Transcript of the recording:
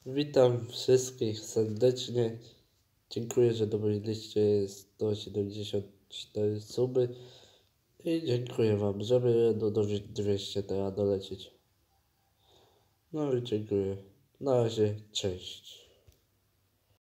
Witam wszystkich serdecznie. Dziękuję, że dobiliście 174 suby. I dziękuję wam, żeby do 200 teraz dolecieć. No i dziękuję. Na razie, cześć.